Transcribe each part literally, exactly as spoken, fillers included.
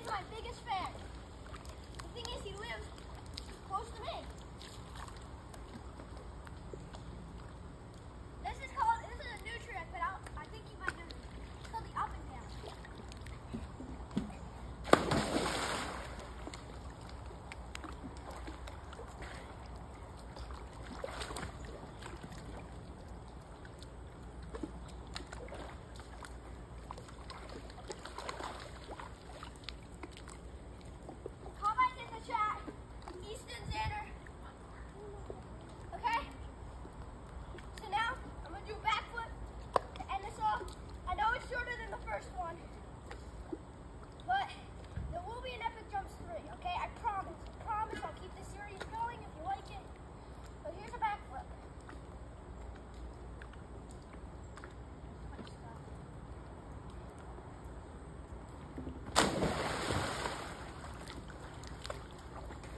he's my biggest fan. The thing is, he lives close to me. This is called, this is a new trick, but I'll, I think you might know it. It's called the up and down. Comment in the chat, Easton Xander. Okay? So now, I'm going to do a backflip to end this off. I know it's shorter than the first one, but there will be an Epic Jumps three, okay? I promise. I promise I'll keep this series going if you like it. But here's a backflip.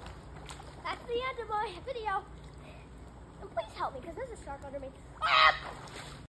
That's the end of my video. And please help me, because there's a shark under me. Ah!